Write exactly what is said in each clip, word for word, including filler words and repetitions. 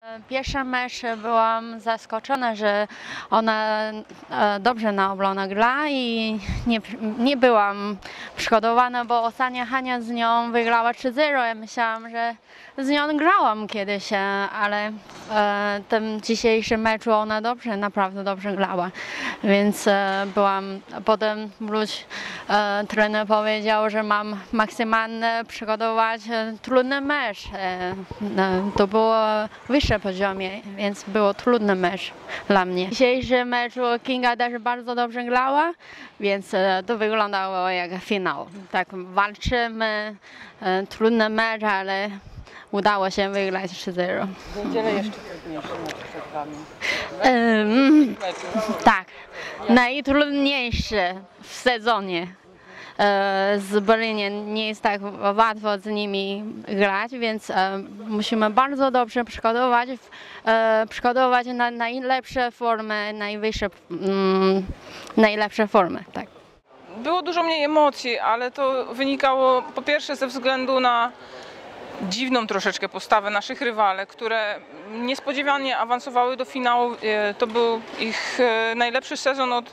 Pierwszy mecz byłam zaskoczona, że ona dobrze na obronie gra i nie, nie byłam przygotowana, bo ostatnia Hania z nią wygrała trzy zero. Ja myślałam, że z nią grałam kiedyś, ale w tym dzisiejszym meczu ona dobrze, naprawdę dobrze grała. Więc byłam, potem wróć, trener powiedział, że mam maksymalnie przygotować trudny mecz. To było wyższe poziomie, więc było trudny mecz dla mnie. W dzisiejszym meczu Kinga też bardzo dobrze grała, więc to wyglądało jak finał. Tak walczymy, trudny mecz, ale udało się wygrać trzy zero. W niedzielę jeszcze trudniejszy mecz przed wami. Um, tak, najtrudniejszy w sezonie. Z Berlinie nie jest tak łatwo z nimi grać, więc musimy bardzo dobrze przygotować, przygotować na najlepsze formy, najwyższe, najlepsze formy. Tak. Było dużo mniej emocji, ale to wynikało po pierwsze ze względu na dziwną troszeczkę postawę naszych rywale, które niespodziewanie awansowały do finału. To był ich najlepszy sezon od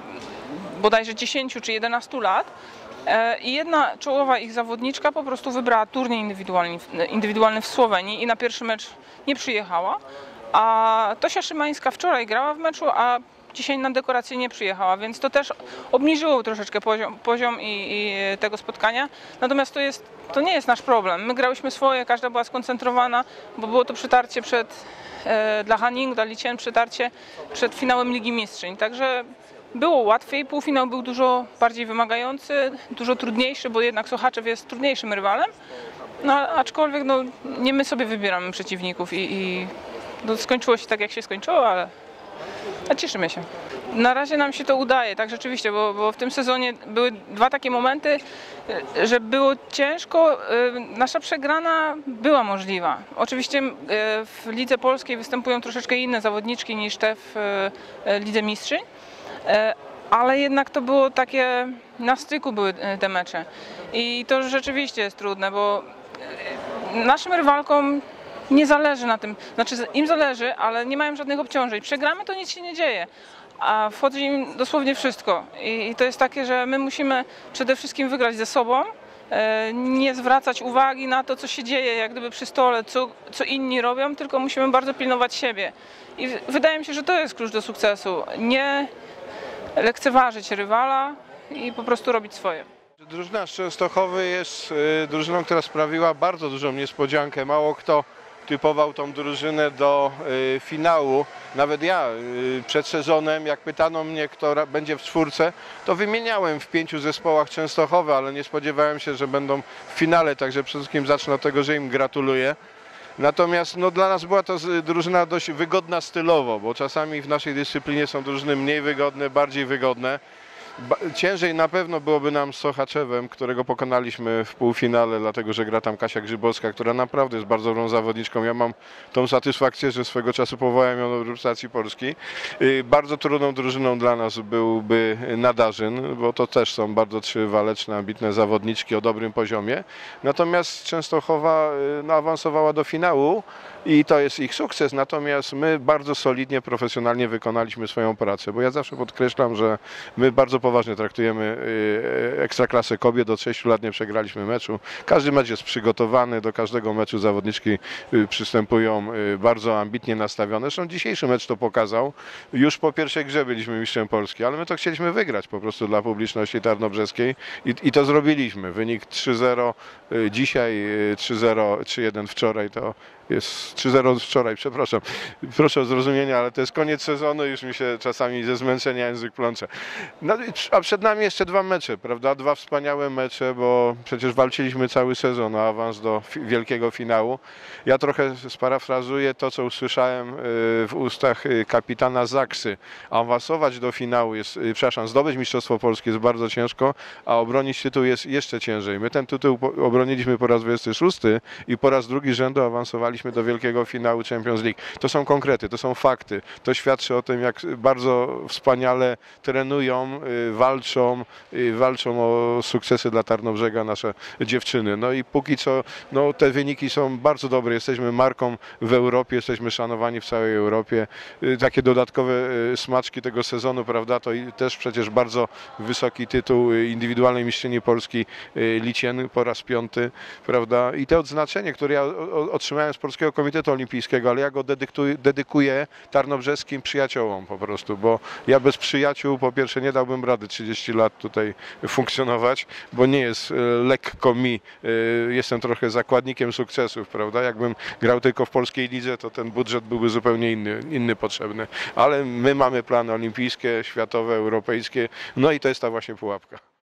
bodajże dziesięciu czy jedenastu lat. I jedna czołowa ich zawodniczka po prostu wybrała turniej indywidualny, indywidualny w Słowenii i na pierwszy mecz nie przyjechała. A Tosia Szymańska wczoraj grała w meczu, a dzisiaj na dekorację nie przyjechała, więc to też obniżyło troszeczkę poziom, poziom i, i tego spotkania. Natomiast to, jest, to nie jest nasz problem. My grałyśmy swoje, każda była skoncentrowana, bo było to przetarcie przed, e, dla Haning, dla Licien, przetarcie przed finałem Ligi Mistrzyń. Także było łatwiej, półfinał był dużo bardziej wymagający, dużo trudniejszy, bo jednak Sochaczew jest trudniejszym rywalem. No, aczkolwiek no, nie my sobie wybieramy przeciwników i, i no, skończyło się tak, jak się skończyło, ale a cieszymy się. Na razie nam się to udaje, tak rzeczywiście, bo, bo w tym sezonie były dwa takie momenty, że było ciężko. Nasza przegrana była możliwa. Oczywiście w Lidze Polskiej występują troszeczkę inne zawodniczki niż te w Lidze Mistrzyń, ale jednak to było takie, na styku były te mecze. I to rzeczywiście jest trudne, bo naszym rywalkom nie zależy na tym, znaczy im zależy, ale nie mają żadnych obciążeń. Przegramy, to nic się nie dzieje, a wchodzi im dosłownie wszystko. I, i to jest takie, że my musimy przede wszystkim wygrać ze sobą, e, nie zwracać uwagi na to, co się dzieje, jak gdyby przy stole, co, co inni robią, tylko musimy bardzo pilnować siebie. I w, wydaje mi się, że to jest klucz do sukcesu. Nie lekceważyć rywala i po prostu robić swoje. Drużyna z Częstochowy jest drużyną, która sprawiła bardzo dużą niespodziankę. Mało kto typował tą drużynę do y, finału. Nawet ja y, przed sezonem, jak pytano mnie, kto będzie w czwórce, to wymieniałem w pięciu zespołach Częstochowe, ale nie spodziewałem się, że będą w finale, także przede wszystkim zacznę od tego, że im gratuluję. Natomiast no, dla nas była to drużyna dość wygodna stylowo, bo czasami w naszej dyscyplinie są drużyny mniej wygodne, bardziej wygodne. Ciężej na pewno byłoby nam z Sochaczewem, którego pokonaliśmy w półfinale, dlatego że gra tam Kasia Grzybowska, która naprawdę jest bardzo dobrą zawodniczką. Ja mam tą satysfakcję, że swego czasu powołałem ją do reprezentacji Polski. Bardzo trudną drużyną dla nas byłby Nadarzyn, bo to też są bardzo trzy waleczne, ambitne zawodniczki o dobrym poziomie. Natomiast Częstochowa no, awansowała do finału i to jest ich sukces. Natomiast my bardzo solidnie, profesjonalnie wykonaliśmy swoją pracę, bo ja zawsze podkreślam, że my bardzo poważnie traktujemy ekstraklasę kobiet. Od sześciu lat nie przegraliśmy meczu. Każdy mecz jest przygotowany, do każdego meczu zawodniczki przystępują bardzo ambitnie nastawione. Zresztą dzisiejszy mecz to pokazał. Już po pierwszej grze byliśmy mistrzem Polski, ale my to chcieliśmy wygrać po prostu dla publiczności tarnobrzeskiej i, i to zrobiliśmy. Wynik trzy zero dzisiaj, trzy zero, trzy jeden wczoraj to jest trzy zero wczoraj, przepraszam. Proszę o zrozumienie, ale to jest koniec sezonu, już mi się czasami ze zmęczenia język plącze. No, a przed nami jeszcze dwa mecze, prawda? Dwa wspaniałe mecze, bo przecież walczyliśmy cały sezon o awans do fi wielkiego finału. Ja trochę sparafrazuję to, co usłyszałem w ustach kapitana Zaksy. Awansować do finału jest, przepraszam, zdobyć Mistrzostwo Polskie jest bardzo ciężko, a obronić tytuł jest jeszcze ciężej. My ten tytuł obroniliśmy po raz dwudziesty szósty i po raz drugi rzędu awansowaliśmy do wielkiego finału Champions League. To są konkrety, to są fakty. To świadczy o tym, jak bardzo wspaniale trenują y, walczą, y, walczą o sukcesy dla Tarnobrzega nasze dziewczyny. No i póki co no, te wyniki są bardzo dobre. Jesteśmy marką w Europie, jesteśmy szanowani w całej Europie. Y, Takie dodatkowe y, smaczki tego sezonu, prawda, to i też przecież bardzo wysoki tytuł y, indywidualnej mistrzyni Polski y, Licien po raz piąty, prawda, i to odznaczenie, które ja o- o- otrzymałem z Polskiego Komitetu Olimpijskiego, ale ja go dedykuję, dedykuję tarnobrzeskim przyjaciołom po prostu, bo ja bez przyjaciół po pierwsze nie dałbym rady trzydzieści lat tutaj funkcjonować, bo nie jest y, lekko mi, y, jestem trochę zakładnikiem sukcesów, prawda, jakbym grał tylko w polskiej lidze, to ten budżet byłby zupełnie inny, inny potrzebny, ale my mamy plany olimpijskie, światowe, europejskie, no i to jest ta właśnie pułapka.